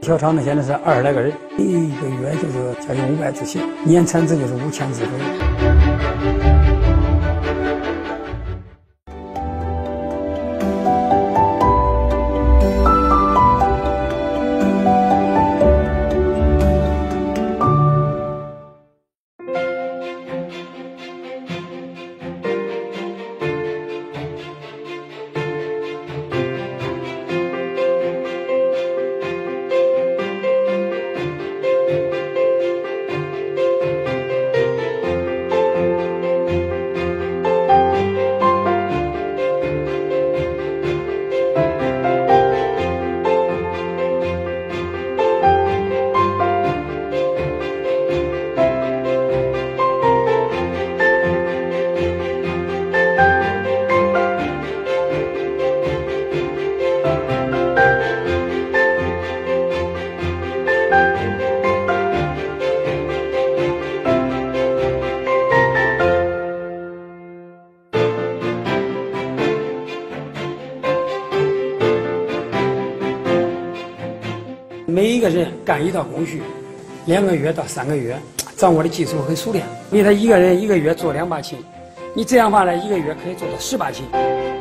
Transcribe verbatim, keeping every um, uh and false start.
小厂呢现在是二十来个人，一个月就是将近五百只鞋，年产值就是五千只左右。每一个人干一道工序，两个月到三个月，掌握的技术很熟练。因为他一个人一个月做两把琴，你这样话呢，一个月可以做到十把琴。